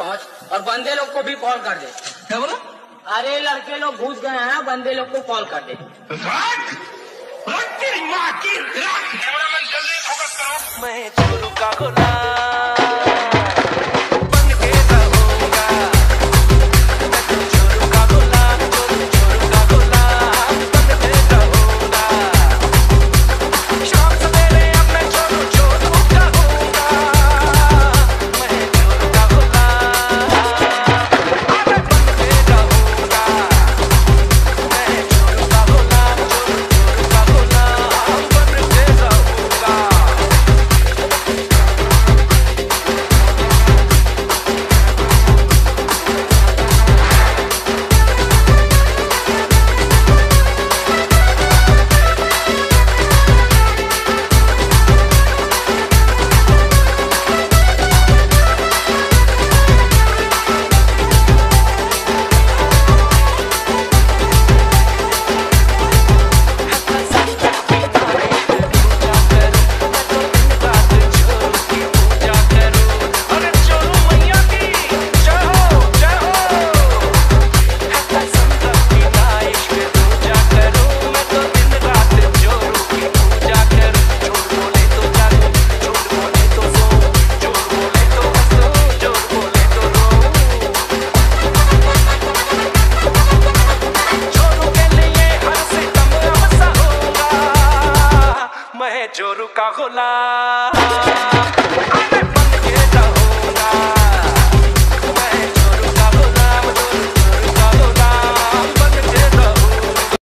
पहुंच और बंदे लोग को भी कॉल कर दे। क्या बोला? अरे लड़के लोग घुस गए हैं, बंदे लोग को कॉल कर दे। मैं चोरू का गोला चोरू का गोला।